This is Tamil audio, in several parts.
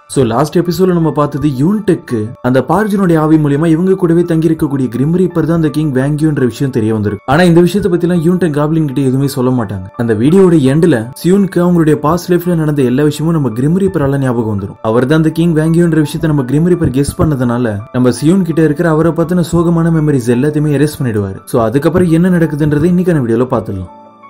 சோ லாஸ்ட் எபிசோட்ல நம்ம பார்த்தது யூன்டெக்கு அந்த பார்ஜுனுடைய ஆவி மூலமா இவங்க கூடவே தங்கி இருக்கக்கூடிய கிரிம் ரீப்பர் தான் அந்த கிங் வேங்கியூன்ற விஷயம் தெரிய வந்திருக்கு. ஆனா இந்த விஷயத்தை பத்தி எல்லாம் யூன்டெக் காப்ளின் கிட்ட எதுவுமே சொல்ல மாட்டாங்க. அந்த வீடியோட எண்ட்ல சியூனுக்கு அவங்களுடைய பாஸ்ட் லைஃப்ல நடந்த எல்லா விஷயமும் நம்ம கிரிம் ரீப்பரால ஞாபகம் வந்துரும். அவர் தான் அந்த கிங் வேங்கியூன்ற விஷயத்தை நம்ம கிரிம் ரீப்பர் கெஸ் பண்ணதுனால நம்ம சியூன் கிட்ட இருக்கிற அவரை பத்தின சோகமான மெமரிஸ் எல்லாத்தையுமே எரேஸ் பண்ணிடுவாரு. சோ அதுக்கப்புறம் என்ன நடக்குதுன்றதை இன்னைக்கான வீடியோல பாத்துடலாம்.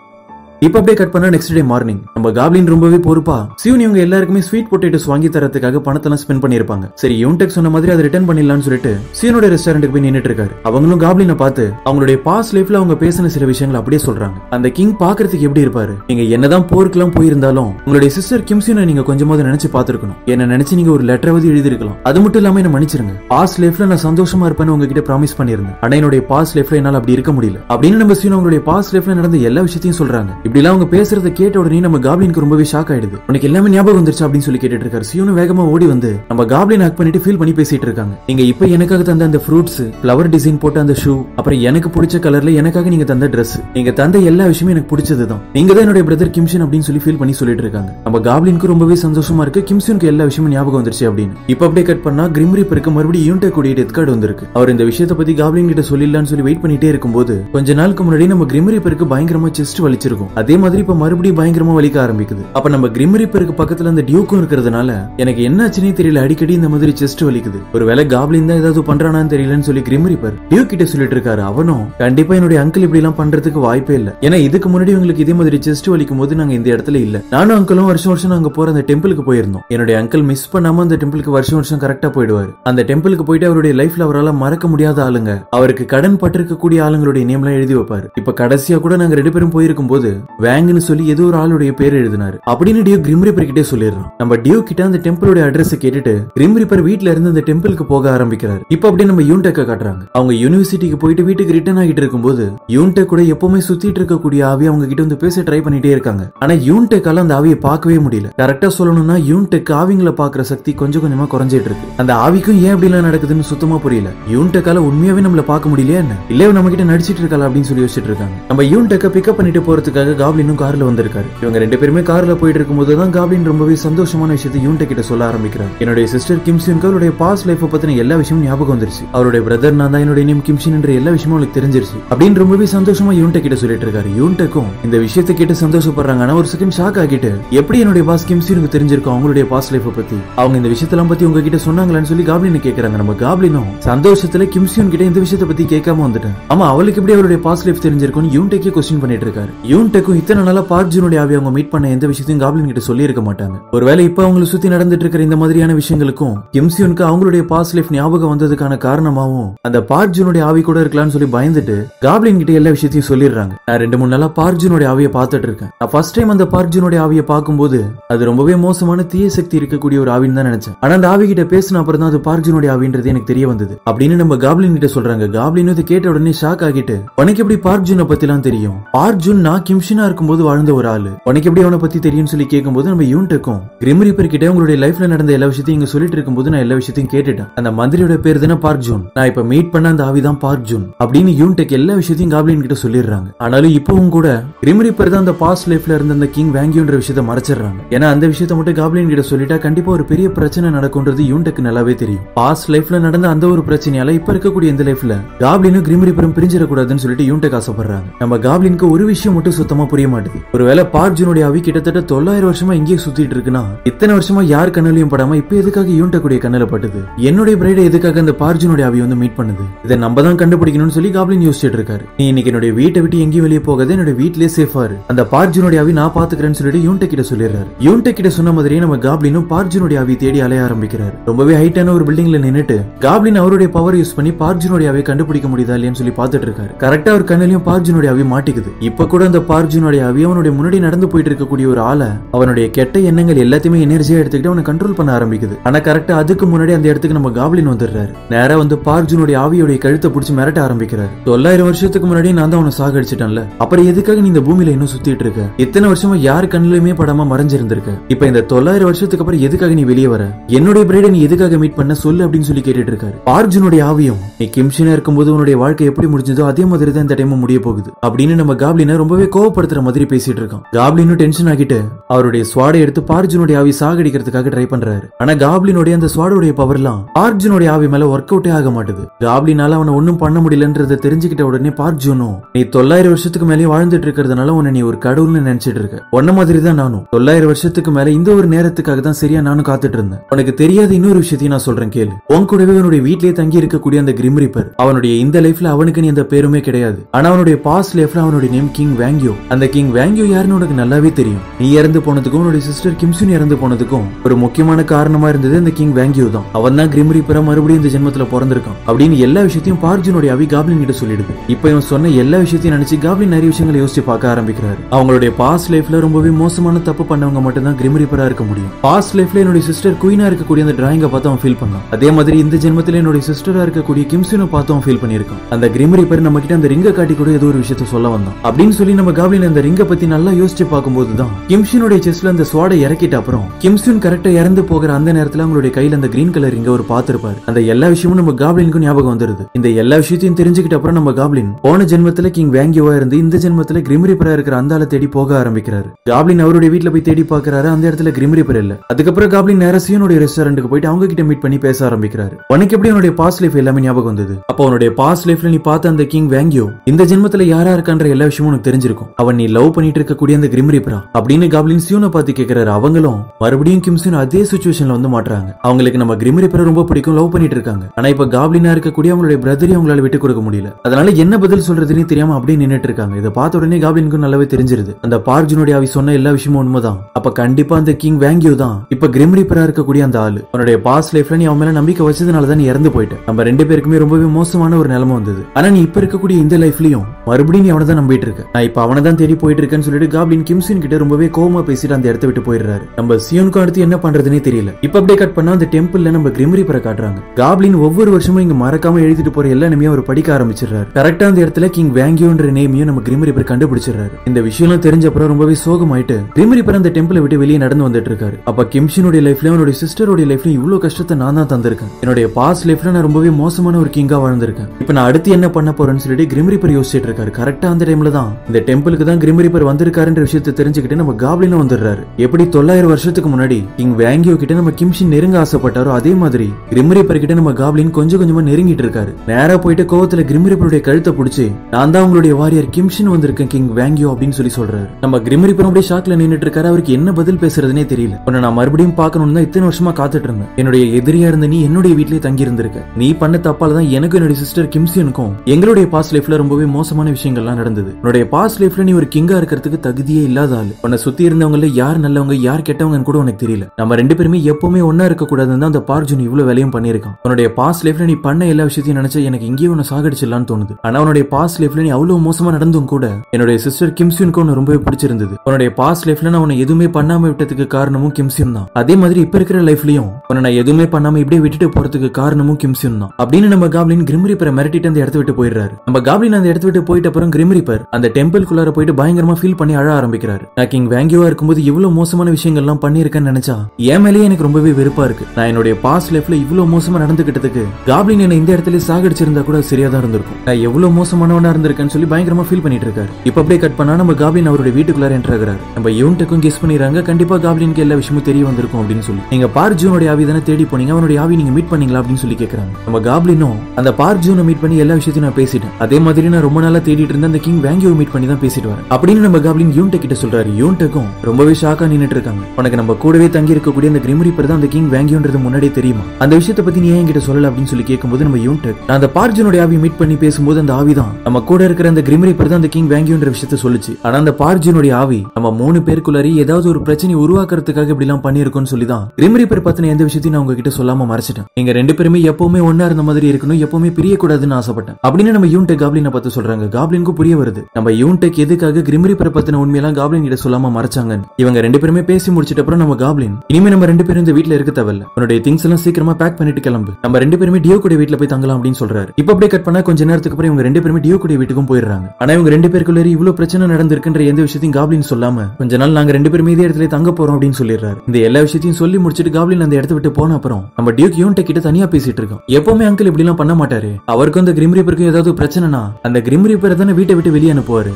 இப்ப அப்படியே கட் பண்ணா நெக்ஸ்ட் டே மார்னிங் நம்ம காப்ளின் ரொம்பவே பொறுப்பா சியூன் இவங்க எல்லாருக்குமே ஸ்வீட் பொட்டேட்டோஸ் வாங்கி தரதுக்காக பணத்தெல்லாம் ஸ்பெண்ட் பண்ணிருப்பாங்க. சரி யூன்டெக் சொன்ன மாதிரி அதை ரிட்டர்ன் பண்ணிடலாம்னு சொல்லிட்டு சியூனோட ரெஸ்டாரண்ட்டுக்கு போய் நின்னுட்டு இருக்காரு. அவங்களும் காப்ளினை பார்த்து அவங்களுடைய பாஸ்ட் லைஃப்ல அவங்க பேசின சில விஷயங்கள் அப்படியே சொல்றாங்க. அந்த கிங் பாக்குறதுக்கு எப்படி இருப்பாரு, நீங்க என்னதான் போருக்கெல்லாம் போயிருந்தாலும் உங்களுடைய சிஸ்டர் கிம்சியூனை நீங்க கொஞ்சமாவது நினைச்சு பாத்துருக்கணும். என்ன நினைச்சு நீங்க ஒரு லெட்டராவது எழுதிருக்கலாம். அது மட்டும் இல்லாம என்ன மன்னிச்சிருங்க, பாஸ்ட் லைஃப்ல நான் சந்தோஷமா இருப்பேன்னு உங்ககிட்ட ப்ராமிஸ் பண்ணிருந்தேன். ஆனா என்னுடைய பாஸ்ட் லைஃப்ல என்னால அப்படி இருக்க முடியல அப்படின்னு நம்ம சியூன் அவங்களுடைய பாஸ்ட் லைஃப்ல நடந்த எல்லா விஷயத்தையும் சொல்றாங்க. இப்படி எல்லாம் அவங்க பேசுறத கேட்ட உடனே நம்ம காப்ளினுக்கு ரொம்பவே ஷாக் ஆயிடுது. உனக்கு எல்லாமே ஞாபகம் வந்துருச்சு அப்படின்னு சொல்லி கேட்டுட்டு இருக்காரு. சியூனும் வேகமா ஓடி வந்து நம்ம காப்ளின் ஹக் பண்ணிட்டு ஃபீல் பண்ணி பேசிட்டு இருக்காங்க. நீங்க இப்ப எனக்காக தந்த அந்த ஃப்ரூட்ஸ், ஃப்ளவர் டிசைன் போட்ட அந்த ஷூ, அப்புறம் எனக்கு பிடிச்ச கலர்ல எனக்காக நீங்க தந்த Dress, நீங்க தந்த எல்லா விஷயமும் எனக்கு பிடிச்சதுதான். நீங்க தான் என்னோட பிரதர் கிம்ஷன் அப்படின்னு சொல்லி ஃபீல் பண்ணி சொல்லிட்டு இருக்காங்க. நம்ம காப்ளினுக்கு ரொம்பவே சந்தோஷமா இருக்கு. கிம்ஷனுக்கு எல்லா விஷயமும் ஞாபகம் வந்துருச்சு அப்படின்னு. இப்ப அப்படியே கட் பண்ணா கிரிம் ரீப்பருக்கு மறுபடியும் யூன்டெக் உடைய டெத் கார்டு வந்திருக்கு. அவர் இந்த விஷயத்தை பத்தி காப்ளின் கிட்ட சொல்லிடலாம்னு சொல்லி வெயிட் பண்ணிட்டே இருக்கும்போது கொஞ்ச நாளுக்கு முன்னாடி நம்ம கிரிம் ரீப்பருக்கு பயங்கரமா செஸ்ட் வலிச்சிருக்கும். அதே மாதிரி இப்ப மறுபடியும் பயங்கரமா வலிக்க ஆரம்பிக்குது. அப்ப நம்ம கிரிம் ரீப்பருக்கு பக்கத்துல அந்த டியூக்கும் இருக்கிறதுனால எனக்கு என்னாச்சுன்னே தெரியல, அடிக்கடி இந்த மாதிரி செஸ்ட் வலிக்குது. ஒருவேளை காப்ளின் தான் ஏதாவது பண்றானான்னு தெரியலன்னு சொல்லி கிரிம் ரீப்பர் டியூக் கிட்ட சொல்லிட்டு இருக்காரு. அவனும் கண்டிப்பா என்னுடைய அங்கிள் இப்படி எல்லாம் பண்றதுக்கு வாய்ப்பே இல்ல, ஏன்னா இதுக்கு முன்னாடி உங்களுக்கு இதே மாதிரி செஸ்ட் வலிக்கும் போது நாங்க இந்த இடத்துல இல்ல. நானும் அங்கிளும் வருஷம் வருஷம் நாங்க போற அந்த டெம்பிளுக்கு போயிருந்தோம். என்னுடைய அங்கிள் மிஸ் பண்ணாம அந்த டெம்பிளுக்கு வருஷம் வருஷம் கரெக்டா போயிடுவாரு. அந்த டெம்பிளுக்கு போயிட்டு அவருடைய லைஃப்ல அவரால் மறக்க முடியாத ஆளுங்க, அவருக்கு கடன் பட்டிருக்கக்கூடிய ஆளுங்களுடைய நேம் எல்லாம் எழுதி வைப்பாரு. இப்ப கடைசியா கூட நாங்க ரெண்டு பேரும் போயிருக்கும் போது வேங்னு சொல்லி ஏதோ ஒரு ஆளுடைய பேர் எழுதினாரு அப்படின்னு டியூ கிரிம் ரீப்பர் கிட்டே சொல்லிடுறான். நம்ம டியூ கிட்ட அந்த டெம்பிளோட அட்ரஸ் கேட்டுட்டு கிரிம் ரீப்பர் வீட்ல இருந்து அந்த டெம்பிளுக்கு போக ஆரம்பிக்கிறாரு. இப்ப அப்படியே நம்ம யூன்டெக்க காட்டுறாங்க. அவங்க யூனிவர்சிட்டிக்கு போயிட்டு வீட்டுக்கு ரிட்டர்ன் ஆகிட்டு இருக்கும்போது யூன்டெக் கூட எப்பவுமே சுத்திட்டு இருக்கக்கூடிய ஆவி அவங்க கிட்ட வந்து பேச ட்ரை பண்ணிட்டே இருக்காங்க. ஆனா யூன்டெக்கால அந்த ஆவியை பார்க்கவே முடியல. கரெக்டா சொல்லணும்னா யூன்டெக் ஆவிங்களை பாக்குற சக்தி கொஞ்சம் கொஞ்சமா குறைஞ்சிட்டு இருக்கு. அந்த ஆவிக்கும் ஏன் அப்படி எல்லாம் நடக்குதுன்னு சுத்தமா புரியல. யூன்டெக்கால உண்மையாவே நம்மள பார்க்க முடியலையா என்ன, இல்ல நம்ம கிட்ட நடிச்சிட்டு இருக்காளா அப்படின்னு சொல்லி யோசிச்சுட்டு இருக்காங்க. நம்ம யூன்டெக்க பிக்கப் பண்ணிட்டு போறதுக்காக காப்ளினும் கார்ல வந்திருக்காரு. இவங்க ரெண்டு பேருமே கார்ல போயிட்டு இருக்கும்போது தான் காப்ளின் ரொம்பவே சந்தோஷமான விஷயத்தை யூன்டெக் கிட்ட சொல்ல ஆரம்பிக்கிறார். என்னுடைய சிஸ்டர் கிம்சியனுக்கு அவருடைய பாஸ்ட் லைஃப் பத்தின எல்லா விஷயமும் ஞாபகம் வந்துருச்சு. அவருடைய பிரதர் நான் தான், என்னுடைய நேம் கிம்ஷன் என்ற எல்லா விஷயமும் அவங்களுக்கு தெரிஞ்சிருச்சு அப்படின்னு ரொம்பவே சந்தோஷமா யூன்டெக் கிட்ட சொல்லிட்டு இருக்காரு. யூன்டெக்கும் இந்த விஷயத்தை கேட்டு சந்தோஷப்படுறாங்க. ஆனா ஒரு செகண்ட் ஷாக் ஆகிட்டு எப்படி என்னுடைய பாஸ் கிம்சியனுக்கு தெரிஞ்சிருக்கும் அவங்களுடைய பாஸ்ட் லைஃப் பத்தி, அவங்க இந்த விஷயத்தெல்லாம் பத்தி உங்ககிட்ட சொன்னாங்களான்னு சொல்லி காப்ளின் கேக்குறாங்க. நம்ம காப்ளினும் சந்தோஷத்துல கிம்சியன் கிட்ட இந்த விஷயத்தை பத்தி கேட்காம வந்துட்டேன். ஆமா அவளுக்கு எப்படி அவருடைய பாஸ்ட் லைஃப் தெரிஞ்சிருக்கும் யூன்டெக்கே क्वेश्चन பண்ணிட்டு இருக்காரு. யூன்டெக்கும் இத்தனை நாளா பார்ஜுனுடைய ஆவி அவங்க மீட் பண்ண எந்த விஷயத்தையும் காப்ளின் கிட்ட சொல்லி இருக்க மாட்டாங்க. ஒருவேளை இப்ப அவங்களை சுத்தி நடந்துட்டு இருக்கிற இந்த மாதிரியான விஷயங்களுக்கும் கிம்சியனுக்கு அவங்களுடைய பாஸ்ட் லைஃப் ஞாபகம் வந்ததுக்கான காரணமாவும் அந்த பார்ஜுனுடைய ஆவி கூட இருக்கலாம்னு சொல்லி பயந்துட்டு காப்ளின் கிட்ட எல்லா விஷயத்தையும் சொல்லிடுறாங்க. நான் 2-3 நாளா பார்ஜுனுடைய ஆவியை பார்த்துட்டு இருக்கேன். நான் ஃபர்ஸ்ட் டைம் அந்த பார்ஜுனுடைய ஆவியை பார்க்கும்போது அது ரொம்பவே மோசமான தீய சக்தி இருக்கக்கூடிய ஒரு ஆவின்னு தான் நினைச்சேன். ஆனா அந்த ஆவி கிட்ட பேசின அப்புறம் தான் அது பார்ஜுனுடைய ஆவின்றது எனக்கு தெரிய வந்தது அப்படின்னு நம்ம காப்ளின் கிட்ட சொல்றாங்க. காப்ளின் இதை கேட்ட உடனே ஷாக் ஆகிட்டு உனக்கு எப்படி பார்ஜுனை பத்தி எல்லாம் தெரியும், பார்ஜுன் நான் கிம்ஷனா இருக்கும்போது வாழ்ந்த ஒரு ஆளு, உனக்கு எப்படி அவனை பத்தி தெரியும்னு சொல்லி கேட்கும்போது நம்ம யூன்டெக்கும் கிரிம் ரீப்பர் கிட்ட உங்களுடைய லைஃப்ல நடந்த எல்லா விஷயத்தையும் இங்க சொல்லிட்டு இருக்கும்போது நான் எல்லா விஷயத்தையும் கேட்டுட்டேன். அந்த மந்திரியோட பேர் தானே பார்ஜுன், நான் இப்ப மீட் பண்ண அந்த ஆவிதான் பார்ஜுன் அப்படின்னு யூன்டெக் எல்லா விஷயத்தையும் காப்ளின் கிட்ட சொல்லிடுறாங்க. ஆனாலும் இப்பவும் கூட கிரிம் ரீப்பர் தான் அந்த பாஸ்ட் லைஃப்ல இருந்த அந்த கிங் வேங்கியூன்ற விஷயத்தை மறைச்சிடுறாங்க. ஏன்னா அந்த விஷயத்தை மட்டும் காப்ளின் கிட்ட சொல்லிட்டா கண்டிப்பா ஒரு பெரிய பிரச்சனை நடக்கும்ன்றது யூன்டெக் நல்லாவே தெரியும். பாஸ்ட் லைஃப்ல நடந்த அந்த ஒரு பிரச்சனையால இப்ப இருக்கக்கூடிய இந்த லைஃப்ல காப்ளினும் கிரிம் ரீப்பரும் பிரிஞ்சிடக்கூடாதுன்னு சொல்லிட்டு யூன்டெக் ஆசைப்படுறாங்க. நம்ம காப்ளினுக்கு ஒரு விஷயம் மட்டும் சுத்தமா புரிய மாட்டேது. ஒருவேளை பார்ஜுனுடைய ஆவி கிட்டத்தட்ட 900 வருஷமா இங்கே சுத்திட்டு இருக்குன்னா இத்தனை வருஷமா யார் கண்ணிலையும் படாம இப்ப எதுக்காக யூன்டெக்குடைய கண்ணில பட்டது, என்னுடைய பிரைட எதுக்காக அந்த பார்ஜுனுடைய ஆவி வந்து மீட் பண்ணுது, இதை நம்ம தான் கண்டுபிடிக்கணும்னு சொல்லி காப்ளின் யோசிச்சுட்டு இருக்காரு. நீ இன்னைக்கு என்னுடைய வீட்டை விட்டு எங்கேயும் வெளியே போகாத, என்னுடைய வீட்லயே சேஃபா இரு, அந்த பார்ஜுனுடைய ஆவி நான் பாத்துக்கிறேன்னு சொல்லிட்டு யூன்டெக் கிட்ட சொல்லிடுறாரு. யூன்டெக் கிட்ட சொன்ன மாதிரியே நம்ம காப்ளினும் பார்ஜுனுடைய ஆவி தேடி அலைய ஆரம்பிக்கிறாரு. ரொம்பவே ஹைட்டான ஒரு பில்டிங்ல நின்னுட்டு காப்ளின் அவருடைய பவர் யூஸ் பண்ணி பார்ஜுனுடைய ஆவியை கண்டுபிடிக்க முடியுதா இல்லையான்னு சொல்லி பாத்துட்டு இருக்காரு. கரெக்டா அவர் கண்ணிலையும் பார்ஜுனுடைய ஆவி மாட்டிக்குது. இப்ப கூட அந்த பார்ஜுனுடைய ஆவி அவனுடைய முன்னாடி நடந்து போயிட்டு இருக்கக்கூடிய ஒரு ஆளை அவனுடைய கெட்ட எண்ணங்கள் எல்லாத்தையுமே எனர்ஜியா எடுத்துக்கிட்டு அவனை கண்ட்ரோல் பண்ண ஆரம்பிக்குது. ஆனா கரெக்டா அதுக்கு முன்னாடி அந்த இடத்துக்கு நம்ம காப்ளின் வந்துடுறாரு. நேரா வந்து பார்ஜுனுடைய ஆவியோடைய கழுத்தை பிடிச்சி மிரட்ட ஆரம்பிக்கிறாரு. 900 வருஷத்துக்கு முன்னாடி நான் தான் அவனை சாகடிச்சிட்டேன்ல, அப்புறம் எதுக்காக நீ இந்த பூமியில இன்னும் சுத்திட்டு இருக்க, இத்தனை வருஷமா யார் கண்ணிலுமே படாம மறைஞ்சிருந்திருக்க, இப்ப இந்த 900 வருஷத்துக்கு அப்புறம் எதுக்காக நீ வெளியே வர, என்னுடைய பிரைட நீ எதுக்காக மீட் பண்ண சொல்லு அப்படின்னு சொல்லி கேட்டுட்டு இருக்காரு. பார்ஜுனுடைய ஆவியும் நீ கிம்ஷனா இருக்கும்போது உன்னுடைய வாழ்க்கை எப்படி முடிஞ்சதோ அதே மாதிரி தான் இந்த டைம் முடிய போகுது அப்படின்னு நம்ம காப்ளினை ரொம்பவே கோவப்படுத்த கோவப்படுத்துற மாதிரி பேசிட்டு இருக்கான். காப்ளினும் டென்ஷன் ஆகிட்டு அவருடைய ஸ்வாடை எடுத்து பார்ஜுனுடைய ஆவி சாகடிக்கிறதுக்காக ட்ரை பண்றாரு. ஆனா காப்ளினுடைய அந்த ஸ்வாடோடைய பவர்லாம் பார்ஜுனுடைய ஆவி மேல ஒர்க் அவுட்டே ஆக மாட்டுது. காப்ளினால அவனை ஒன்னும் பண்ண முடியலன்றதை தெரிஞ்சுக்கிட்ட உடனே பார்ஜுனும், நீ 900 வருஷத்துக்கு மேலே வாழ்ந்துட்டு இருக்கிறதுனால உன்னை நீ ஒரு கடவுள்னு நினைச்சிட்டு இருக்க. உன்ன மாதிரி தான் நானும் 900 வருஷத்துக்கு மேல இந்த ஒரு நேரத்துக்காக தான் சரியா நானும் காத்துட்டு இருந்தேன். உனக்கு தெரியாத இன்னொரு விஷயத்தையும் நான் சொல்றேன் கேளு. உன் கூடவே அவனுடைய வீட்லயே தங்கி இருக்கக்கூடிய அந்த கிரிம் ரீப்பர், அவனுடைய இந்த லைஃப்ல அவனுக்கு நீ அந்த பேருமே கிடையாது. ஆனா அவனுடைய பாஸ்ட் லைஃப்ல அவனுடைய நேம் கிங் வேங்கியோ. அந்த கிங் வேங்கியோ யாருன்னு உனக்கு நல்லாவே தெரியும். நீ இறந்து போனதுக்கும் உன்னுடைய சிஸ்டர் கிம்சுன் இறந்து போனதுக்கும் ஒரு முக்கியமான காரணமா இருந்தது அந்த கிங் வேங்கியோ தான். அவன் தான் கிரிம் ரீப்பரா மறுபடியும் இந்த ஜென்மத்துல பிறந்திருக்கான் அப்படின்னு எல்லா விஷயத்தையும் பார்ஜுனுடைய அவி காப்ளின் கிட்ட சொல்லிடுது. இப்ப இவன் சொன்ன எல்லா விஷயத்தையும் நினைச்சு காப்ளின் நிறைய விஷயங்களை யோசிச்சு பார்க்க ஆரம்பிக்கிறாரு. அவங்களுடைய பாஸ்ட் லைஃப்ல ரொம்பவே மோசமான தப்பு பண்ணவங்க மட்டும் தான் கிரிம் ரீப்பரா இருக்க முடியும். பாஸ்ட் லைஃப்ல என்னுடைய சிஸ்டர் குயினா இருக்கக்கூடிய அந்த டிராயிங்கை பார்த்து அவன் ஃபீல் பண்ணான். அதே மாதிரி இந்த ஜென்மத்துல என்னுடைய சிஸ்டரா இருக்கக்கூடிய கிம்சுனை பார்த்து அவன் ஃபீல் பண்ணிருக்கான். அந்த கிரிம் ரீப்பர் நம்ம கிட்ட அந்த ரிங்கை காட்டி கூட ஏதோ ஒரு விஷயத்த சொல்ல வந்தான் அப்படின்னு சொல்லி நம்ம காப்ளின் அந்த ரிங்கை பத்தி நல்லா யோசிச்சு பார்க்கும்போது தான் கிம்சுனுடைய செஸ்ட்ல அந்த ஸ்வாடை இறக்கிட்ட அப்புறம் கிம்சுன் கரெக்டா இறந்து போகிற அந்த நேரத்துல அவங்களுடைய கையில அந்த கிரீன் கலர் ரிங்க ஒரு பார்த்திருப்பாரு. அந்த எல்லா விஷயமும் நம்ம காப்ளினுக்கு ஞாபகம் வந்துருது. இந்த எல்லா விஷயத்தையும் தெரிஞ்சுக்கிட்ட அப்புறம் நம்ம காப்ளின் போன ஜென்மத்துல கிங் வேங்கியோவா இருந்து இந்த ஜென்மத்துல கிரிம் ரீப்பரா இருக்கிற அந்த ஆளை தேடி போக ஆரம்பிக்கிறாரு. காப்ளின் அவருடைய வீட்டுல போய் தேடி பாக்குறாரு. அந்த இடத்துல கிரிம் ரீப்பர் இல்ல. அதுக்கப்புறம் காப்ளின் நேரா சியோனுடைய ரெஸ்டாரண்ட்டுக்கு போயிட்டு அவங்க கிட்ட மீட் பண்ணி பேச ஆரம்பிக்கிறாரு. உனக்கு எப்படி அவனுடைய பாஸ்ட் லைஃப் எல்லாமே ஞாபகம் வந்தது? அப்போ அவனுடைய பாஸ்ட் லைஃப்ல நீ பார்த்த அந்த கிங் வேங்கியோ இந்த ஜென்மத்துல யாரா இருக்கான்ற எல்லா விஷயமும் உனக்கு தெரிஞ்சிருக்கும். அவன் நீ லவ் பண்ணிட்டு இருக்கக்கூடிய அந்த கிரிம் ரீப்பரா அப்படின்னு காப்ளின் சியோனை பார்த்து கேட்கிறாரு. அவங்களும் மறுபடியும் கிம்சுன் அதே சிச்சுவேஷன்ல வந்து மாட்றாங்க. அவங்களுக்கு நம்ம கிரிம் ரீப்பரை ரொம்ப பிடிக்கும், லவ் பண்ணிட்டு இருக்காங்க. ஆனா இப்ப காப்ளினா இருக்கக்கூடிய அவங்களுடைய பிரதரையும் அவங்களால விட்டு கொடுக்க முடியல. அதனால என்ன பதில் சொல்றதுன்னு தெரியாம அப்படியே நின்னுட்டு இருக்காங்க. இதை பார்த்த உடனே காப்ளினுக்கு நல்லாவே தெரிஞ்சிருது அந்த பார்ஜுனுடைய ஆவி சொன்ன எல்லா விஷயமும் உண்மைதான். அப்ப கண்டிப்பா அந்த கிங் வேங்கியோ தான் இப்ப கிரிம் ரீப்பரா இருக்கக்கூடிய அந்த ஆளு. உன்னுடைய பாஸ்ட் லைஃப்ல நீ அவன் மேல நம்பிக்கை வச்சதுனால தான் நீ இறந்து போயிட்ட. நம்ம ரெண்டு பேருக்குமே ரொம்பவே மோசமான ஒரு நிலைமை வந்தது. ஆனா நீ இப்ப இருக்கக்கூடிய இந்த லைஃப்லயும் மறுபடியும் நீ அவனை தான் நம்பிட்டு இருக்க. நான் இப்ப அவனை தான் தேடி போயிட்டு இருக்கேன்னு சொல்லிட்டு காப்ளின் கிம்சுன் கிட்ட ரொம்பவே கோவமா பேசிட்டு அந்த இடத்த விட்டு போயிடுறாரு. நம்ம சியோனுக்கு அடுத்து என்ன பண்றதுன்னே தெரியல. இப்ப அப்படியே கட் பண்ணா அந்த டெம்பிள்ல நம்ம கிரிம் ரீப்பரை காட்டுறாங்க. காப்ளின் ஒவ்வொரு வருஷமும் இங்க மறக்காம எழுதிட்டு போற எல்லா நேமையும் அவர் படிக்க ஆரம்பிச்சிடுறாரு. கரெக்டா அந்த இடத்துல கிங் வேங்கியோன்ற நேமையும் நம்ம கிரிம் ரீப்பர் கண்டுபிடிச்சிடுறாரு. இந்த விஷயம் தெரிஞ்ச அப்புறம் ரொம்பவே சோகமாயிட்டு கிரிம் ரீப்பர் அந்த டெம்பிளை விட்டு வெளியே நடந்து வந்துட்டு இருக்காரு. அப்ப கிம்ஷினுடைய லைஃப்ல அவனுடைய சிஸ்டருடைய லைஃப்ல இவ்வளவு கஷ்டத்தை நான் தான் தந்திருக்கேன். என்னுடைய பாஸ்ட் லைஃப்ல நான் ரொம்பவே மோசமான ஒரு கிங்கா வாழ்ந்திருக்கேன். இப்ப நான் அடுத்து என்ன பண்ண போறேன்னு சொல்லிட்டு கிரிம் ரீப்பர் யோசிச்சுட்டு இருக்காரு. கரெக்டா அந்த டைம்ல தான் இந்த டெம்பிளுக்கு தான் கிரிம் ரீப்பர் வந்திருக்காருன்ற விஷயத்தை தெரிஞ்சுக்கிட்டு நம்ம காப்ளினும் வந்துடுறாரு. எப்படி 900 வருஷத்துக்கு முன்னாடி கிங் வேங்கியோ கிட்ட நம்ம கிம்ஷின் நெருங்க ஆசைப்பட்டாரோ அதே மாதிரி கிரிம் ரீப்பர் கிட்ட நம்ம காப்ளின் கொஞ்சம் கொஞ்சமா நெருங்கிட்டு இருக்காரு. நேரா போயிட்டு கோவத்துல கிரிம் ரீப்பருடைய கழுத்தை பிடிச்சு, நான் தான் உங்களுடைய வாரியர் கிம்ஷின் வந்திருக்கேன் கிங் வேங்கியோ அப்படின்னு சொல்லி சொல்றாரு. நம்ம கிரிம் ரீப்பர் அப்படியே ஷாக்ல நின்னுட்டு இருக்காரு. அவருக்கு என்ன பதில் பேசுறதுனே தெரியல. உன்னை நான் மறுபடியும் பார்க்கணும்னு தான் இத்தனை வருஷமா காத்துட்டு இருந்தேன். என்னுடைய எதிரியா இருந்த நீ என்னுடைய வீட்லயே தங்கி இருந்திருக்க. நீ பண்ண தப்பால தான் எனக்கு என்னுடைய சிஸ்டர் கிம்சியனுக்கும் எங்களுடைய பாஸ்ட் லைஃப்ல ரொம்பவே மோசமான விஷயங்கள்லாம் நடந்தது. உன்னுடைய பாஸ்ட் லைஃப்ல நீ ஒரு கிங்கா இருக்கிறதுக்கு தகுதியே இல்லாத ஆளு. உன்னை சுத்தி இருந்தவங்கள யார் நல்லவங்க யார் கெட்டவங்கன்னு கூட உனக்கு தெரியல. நம்ம ரெண்டு பேருமே எப்பவுமே ஒன்னா இருக்க கூடாதுன்னு அந்த பார்ஜுன் இவ்வளவு வேலையும் பண்ணிருக்கான். உன்னுடைய பாஸ்ட் லைஃப்ல நீ பண்ண எல்லா விஷயத்தையும் நினைச்சா எனக்கு இங்கேயே உன்னை சாகடிச்சிடலான்னு தோணுது. ஆனா உன்னுடைய பாஸ்ட் லைஃப்ல நீ அவ்வளவு மோசமா நடந்தும் கூட என்னுடைய சிஸ்டர் கிம்சியனுக்கு உன்னை ரொம்பவே பிடிச்சிருந்தது. உன்னுடைய பாஸ்ட் லைஃப்ல நான் உன்னை எதுவுமே பண்ணாம விட்டதுக்கு காரணமும் கிம்சியன் தான். அதே மாதிரி இப்ப இருக்கிற லைஃப்லயும் உன்னை நான் எதுவுமே பண்ணாம இப்படியே விட்டுட்டு போறதுக்கு காரணமும் கிம்சியன் தான் அப்படின்னு நம்ம காப்ளின் கிரிம் ரீப்பரை மிரட்டிட்டு அந்த இடத்த விட்டு போயிடுறாரு. நம்ம காப்ளின் அந்த இடத்த விட்டு போயிட்ட அப்புறம் கிரிம் ரீப்பர் அந்த டெம்பிள்குள்ளார போயிட்டு பயங்கரமா ஃபீல் பண்ணி அழ ஆரம்பிக்கிறாரு. நான் கிங் வேங்கியோவா இருக்கும்போது இவ்வளவு மோசமான விஷயங்கள்லாம் பண்ணிருக்கேன்னு நினைச்சா என் மேலேயே எனக்கு ரொம்பவே வெறுப்பா இருக்கு. நான் என்னுடைய பாஸ்ட் லைஃப்ல இவ்வளவு மோசமா நடந்துகிட்டதுக்கு காப்ளின் என்ன இந்த இடத்துல சாகடிச்சிருந்தா கூட சரியா தான் இருந்திருக்கும். நான் எவ்வளவு மோசமானவனா இருந்திருக்கேன்னு சொல்லி பயங்கரமா ஃபீல் பண்ணிட்டு இருக்காரு. இப்ப அப்படியே கட் பண்ணா நம்ம காப்ளின் அவருடைய வீட்டுக்குள்ளார என்டர் ஆகுறாரு. நம்ம யூன்டக்கும் கெஸ் பண்ணிடுறாங்க கண்டிப்பா காப்ளினுக்கு எல்லா விஷயமும் தெரிய வந்திருக்கும் அப்படின்னு சொல்லி. நீங்க பார்ஜூனுடைய ஆவி தானே தேடி போனீங்க, அவனுடைய ஆவி நீங்க மீட் பண்ணீங்களா அப்படின்னு சொல்லி கேக்குறாங்க. நம்ம காப்ளினும் அந்த பார்ஜூனை மீட் பண்ணி எல்லா விஷயத்தையும் நான் பேசிட்டேன். அதே மாதிரி நான் ரொம்ப நாளா தேடிட்டு இருந்த அந்த கிங் வேங்கியோவை மீட் பண்ணி தான் பேசிட்டு வரேன் அப்படின்னு நம்ம காப்ளின் யூன்டக் கிட்ட சொல்றாரு. யூன்டக்கும் ரொம்பவே ஷாக்கா நின்னுட்டு இருக்காங்க. உனக்கு நம்ம கூடவே தங்கி இருக்கக்கூடிய அந்த கிரிம் ரீப்பர் தான் அந்த கிங் வேங்கியோன்றது முன்னாடியே தெரியுமா? அந்த விஷயத்தை பத்தி நீ ஏன் என்கிட்ட சொல்லல அப்படின்னு சொல்லி கேட்கும்போது நம்ம யூன்டக் நான் அந்த பார்ஜூனுடைய ஆவி மீட் பண்ணி பேசும்போது அந்த ஆவி தான் நம்ம கூட இருக்கிற அந்த கிரிம் ரீப்பர் தான் அந்த கிங் வேங்கியோன்ற விஷயத்தை சொல்லுச்சு. ஆனா அந்த பார்ஜூனுடைய ஆவி நம்ம 3 பேருக்குள்ளாரி ஏதாவது ஒரு பிரச்சனை உருவாக்குறதுக்காக இப்படி எல்லாம் பண்ணிருக்கோம்னு சொல்லி தான் கிரிம் ரீப்பர் பத்தின எந்த விஷயத்தையும் நான் உங்ககிட்ட சொல்லாம மறைச்சிட்டேன். நீங்க ரெண்டு பேருமே எப்பவுமே ஒன்னா இருந்த மாதிரி இருக்கணும், எப்பவுமே பிரியக்கூடாதுன்னு ஆசைப்பட்டேன் அப்படின்னு நம்ம யூன்டக் காப்ளினை பத்தி சொல்றாங்க. காப்ளினுக்கு புரிய வருது நம்ம யூன்டக் எதுக்காக கிரிம் ரீப்பர் பத்தின உண்மையெல்லாம் காப்ளின் கிட்ட சொல்லாம மறைச்சாங்க. இவங்க ரெண்டு பேருமே பேசி முடிச்சிட்ட அப்புறம் நம்ம காப்ளின் இனிமே நம்ம ரெண்டு பேரும் இந்த வீட்ல இருக்க தேவையில்ல, உன்னுடைய திங்ஸ் எல்லாம் சீக்கிரமா பேக் பண்ணிட்டு கிளம்பு, நம்ம ரெண்டு பேருமே டியோ கூட வீட்ல போய் தங்கலாம் அப்படின்னு சொல்றாரு. இப்ப அப்படியே கட் பண்ணா கொஞ்ச நேரத்துக்கு அப்புறம் இவங்க ரெண்டு பேருமே டியோ கூட வீட்டுக்கும் போயிடுறாங்க. ஆனா இவங்க ரெண்டு பேருக்குள்ள இவ்வளவு பிரச்சனை நடந்திருக்குன்ற எந்த விஷயத்தையும் காப்ளின் சொல்லாம கொஞ்ச நாள் நாங்க ரெண்டு பேருமே இதே இடத்துல தங்க போறோம் அப்படின்னு சொல்லிடுறாரு. இந்த எல்லா விஷயத்தையும் சொல்லி முடிச்சிட்டு காப்ளின் அந்த இடத்த விட்டு போன அப்புறம் நம்ம டியூக் யூன்டக் கிட்ட தனியா பேசிட்டு இருக்கோம். எப்பவுமே அங்கிள் இப்படி எல்லாம் பண்ண மாட்டாரு, அவருக்கு அந்த கிரிம் ரீப்பருக்கு ஏதாவது பிரச்சனைனா அந்த கிரிம் ரீப்பரை தானே வீட்டை விட்டு வெளியே அனுப்புவாரு, இப்ப என்ன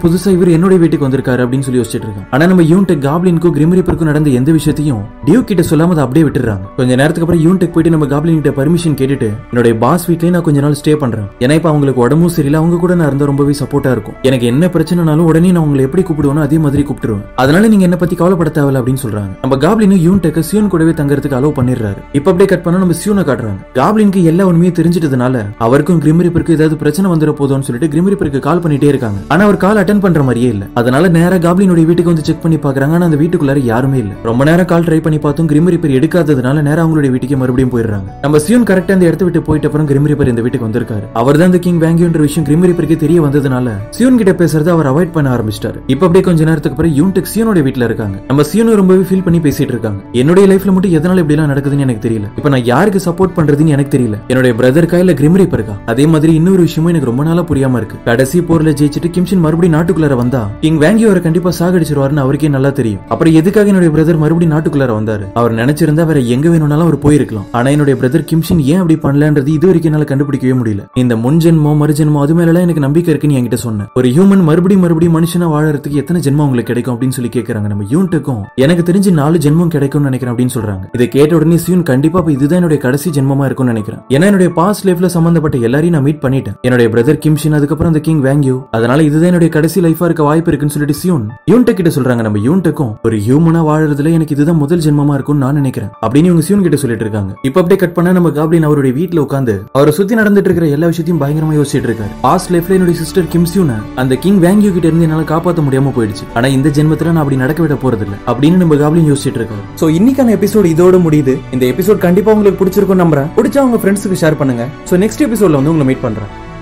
புதுசா இவர் என்னோட வீட்டுக்கு வந்திருக்காரு அப்படின்னு சொல்லி யோசிச்சுட்டு இருக்காங்க. ஆனா நம்ம யூன்டெக் காப்ளினுக்கும் கிரிம் ரீப்பருக்கும் நடந்த எந்த விஷயத்தையும் டியூக் கிட்ட சொல்லாம அதை அப்படியே விட்டுறாங்க. கொஞ்ச நேரத்துக்கு அப்புறம் யூன்டெக் போயிட்டு நம்ம காப்ளின் கிட்ட பர்மிஷன் கேட்டுட்டு என்னோட பாஸ் வீட்லயே நான் கொஞ்ச நாள் ஸ்டே பண்றேன். ஏன்னா இப்ப அவங்களுக்கு உடம்பும் சரியில்லை, அவங்க கூட நான் இருந்தா ரொம்பவே சப்போர்ட்டா இருக்கும். எனக்கு என்ன பிரச்சனைனாலும் உடனே நான் உங்களை எப்படி கூப்பிடுவேனோ அதே மாதிரி கூப்பிட்டுருவேன். அதனால நீங்க என்ன பத்தி கவலைப்பட தேவையில்ல அப்படின்னு சொல்றாங்க. நம்ம காப்ளின் யூன்டெக் சியூன் கூடவே தங்கறதுக்கு அலோவ் பண்ணிடுறாரு. இப்ப அப்படியே கட் பண்ணா நம்ம சியூனை காட்டுறாங்க. காப்ளினுக்கு எல்லா உண்மையும் தெரிஞ்சிட்டதுனால அவருக்கும் கிரிம் ரீப்பருக்கு ஏதாவது பிரச்சனை வந்துட போதும்னு சொல்லிட்டு கிரிம் ரீப்பருக்கு கால் பண்ணிட்டே இருக்காங்க. ஆனா அவர் கால் அட்டென்ட் பண்ற மாதிரியே இல்ல. அதனால நேரா காப்ளினோட வீட்டுக்கு வந்து செக் பண்ணி பாக்குறாங்க. ஆனா அந்த வீட்டுக்குள்ளார யாருமே இல்ல. ரொம்ப நேரம் கால் ட்ரை பண்ணி பார்த்தும் கிரிம் ரீப்பர் எடுக்காததுனால நேரா அவங்களுடைய வீட்டுக்கு மறுபடியும் போயிடுறாங்க. நம்ம சியூன் கரெக்டா அந்த இடத்த விட்டு போயிட்ட அப்புறம் கிரிம் ரீப்பர் இந்த வீட்டுக்கு வந்திருக்காரு. அவர் தான் இந்த கிங் வேங்கியோன்ற விஷயம் கிரிம் ரீப்பருக்கு தெரிய வந்ததுனால சியூன் கிட்ட பேசுறத அவர் அவாய்ட் பண்ண ஆரம்பிச்சிட்டாரு. இப்ப அப்படியே கொஞ்ச நேரத்துக்கு அப்புறம் யூன்டெக் சியூனோட வீட்ல இருக்காங்க. நம்ம சியூனும் ரொம்பவே ஃபீல் பண்ணி பேசிட்டு இருக்காங்க. என்னுடைய லைஃப்ல மட்டும் எதனால இப்படி எல்லாம் நடக்குதுன்னு எனக்கு தெரியல. இப்ப நான் யாருக்கு சப்போர்ட் பண்றதுன்னு எனக்கு தெரியல. என்னுடைய பிரதருக்கா இல்ல கிரிம் ரீப்பருக்கா? அதே மாதிரி இன்னொரு விஷயமும் எனக்கு ரொம்ப நாளா புரியாம இருக்கு. கடைசி போர்ல ஜெயிச்சிட்டு கிம்ஷின் மறுபடியும் நாட்டுக்குள்ளார வந்தா கிங் வேங்கியோரை கண்டிப்பா சாகடிச்சிருவாருன்னு அவருக்கே நல்லா தெரியும். அப்புறம் எதுக்காக என்னுடைய பிரதர் மறுபடியும் நாட்டுக்குள்ளார வந்தாரு? அவர் நினைச்சிருந்தா வேற எங்க வேணும்னாலும் அவர் போயிருக்கலாம். ஆனா என்னுடைய பிரதர் கிம்ஷின் ஏன் அப்படி பண்ணலன்றது இது வரைக்கும் என்னால கண்டுபிடிக்கவே முடியல. இந்த முன்ஜென்மோ மறுஜென்மோ அது மேல எனக்கு நம்பிக்கை இருக்குன்னு என்கிட்ட சொன்னேன். ஒரு ஹியூமன் மறுபடியும் மனுஷனா வாழறதுக்கு எத்தனை ஜென்மம் உங்களுக்கு கிடைக்கும் அப்படின்னு சொல்லி கேக்குறாங்க. நம்ம யூன்டெக்கும் எனக்கு தெரிஞ்சு 4 ஜென்மம் கிடைக்கும்னு நினைக்கிறேன் அப்படின்னு சொல்றாங்க. இதை கேட்ட உடனே சியூன் கண்டிப்பா இதுதான் என்னுடைய கடைசி ஜென்மமா இருக்கும்னு நினைக்கிறேன். ஏன்னா என்னுடைய பாஸ்ட் லைஃப்ல சம்பந்தப்பட்ட எல்லாரையும் நான் மீட் பண்ணிட்டேன். என்னுடைய பிரதர் கிம்ஷின், அதுக்கப்புறம் அந்த கிங் வேங்கியோ. அதனால இதுதான் என்னுடைய கடைசி லைஃபா இருக்க வாய்ப்பு இருக்குன்னு சொல்லிட்டு சியூன் யூன்டெக் கிட்ட சொல்றாங்க. நம்ம யூன்டெக்கும் ஒரு ஹியூமனா வாழறதுல எனக்கு இதுதான் முதல் ஜென்மமா இருக்கும்னு நான் நினைக்கிறேன் அப்படின்னு இவங்க சியூன் கிட்ட சொல்லிட்டு இருக்காங்க. இப்ப அப்படியே கட் பண்ணா நம்ம காப்ளின் அவருடைய வீட்ல உட்கார்ந்து அவரை சுத்தி நடந்துட்டு இருக்கிற எல்லா விஷயத்தையும் பயங்கரமா யோசிச்சுட்டு இருக்காரு. பாஸ்ட் லைஃப்ல என்னுடைய சிஸ்டர் கிம் சியூனை அந்த கிங் வேங்கியோ கிட்ட இருந்து என்னால காப்பாற்ற முடியாம போயிடுச்சு. ஆனா இந்த ஜென்மத்துல நான் அப்படி நடக்க விட போறது இல்ல அப்படின்னு நம்ம காப்ளின் யோசிச்சுட்டு இருக்காரு. சோ இன்னைக்கான எபிசோட் இதோட முடியுது. இந்த எபிசோட் கண்டிப்பா உங்களுக்கு பிடிச்சிருக்கும் நம்புறேன். பிடிச்சா உங்க ஃப்ரெண்ட்ஸுக்கு ஷேர் பண்ணுங்க. சோ நெக்ஸ்ட் எபிசோட்ல வந்து உங்களை மீட் பண்றேன்.